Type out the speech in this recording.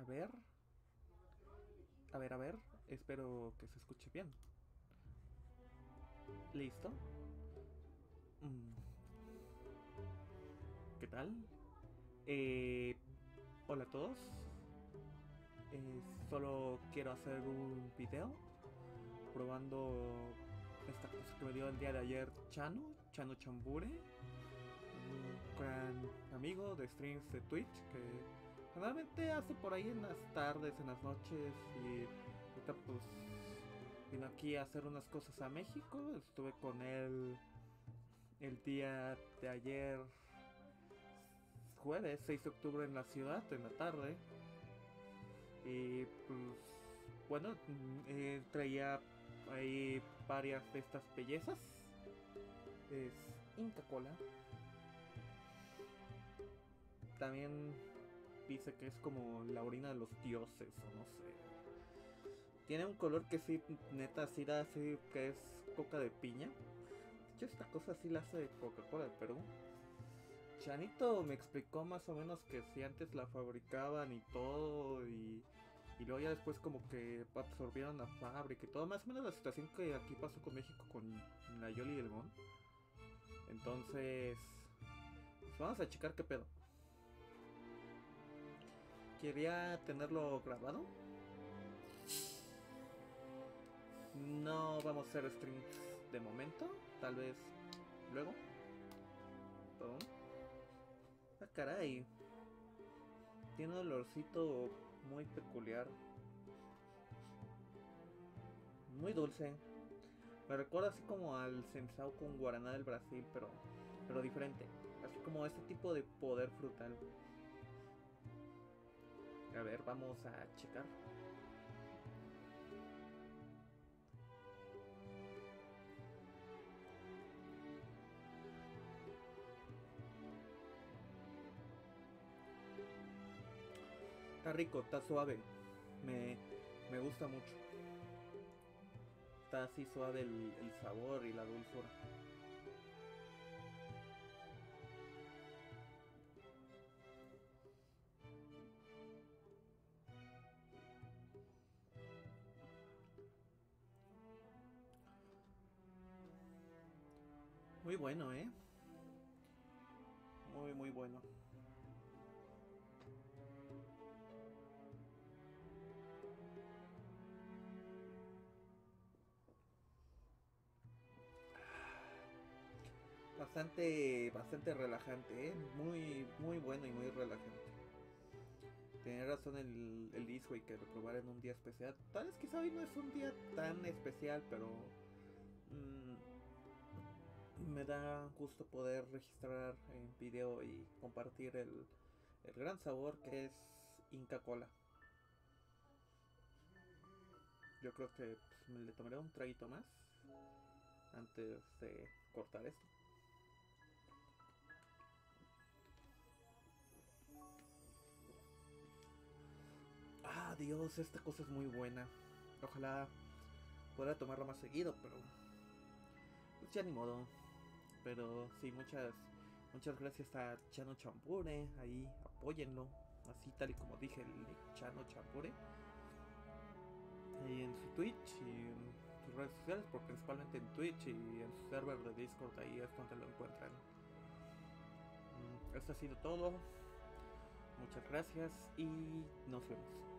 ver. A ver. Espero que se escuche bien. ¿Listo? Mm, ¿Qué tal? Eh, Hola a todos. Solo quiero hacer un video probando esta cosa que me dio el día de ayer Chano Chambure, un gran amigo de streams de Twitch que generalmente hace por ahí en las tardes, en las noches, y ahorita pues vino aquí a hacer unas cosas a México. Estuve con él el día de ayer, jueves 6 de octubre, en la ciudad, en la tarde. Y pues bueno, traía ahí varias de estas bellezas. Es Inca Cola. También dice que es como la orina de los dioses, o no sé. Tiene un color que sí, neta, sí da así, que es coca de piña. De hecho, esta cosa sí la hace Coca-Cola de Perú. Chanito me explicó más o menos que si antes la fabricaban y todo, y luego ya después como que absorbieron la fábrica y todo. Más o menos la situación que aquí pasó con México con la Yoli y el Gon. Entonces, pues vamos a checar qué pedo. Quería tenerlo grabado. No vamos a hacer streams de momento. Tal vez luego. Pum. Ah, caray. Tiene un olorcito muy peculiar. Muy dulce. Me recuerda así como al Sensao con Guaraná del Brasil, pero diferente. Así como este tipo de poder frutal. A ver, vamos a checar. Está rico, está suave. Me, me gusta mucho. Está así suave el sabor y la dulzura. Muy bueno, ¿eh? Muy, muy bueno. Bastante relajante, ¿eh? Muy, muy bueno y muy relajante. Tenía razón el Eastway que lo probara en un día especial. Tal vez quizá hoy no es un día tan especial, pero mmm, me da gusto poder registrar en video y compartir el gran sabor que es Inca Cola. Yo creo que pues, me le tomaré un traguito más antes de cortar esto. Ah, Dios, esta cosa es muy buena. Ojalá pueda tomarla más seguido, pero pues ya ni modo. Pero sí, muchas gracias a Chano Champure. Ahí apóyenlo. Así tal y como dije, el Chano Champure. Ahí en su Twitch y en sus redes sociales, porque principalmente en Twitch y en su server de Discord, ahí es donde lo encuentran. Esto ha sido todo. Muchas gracias y nos vemos.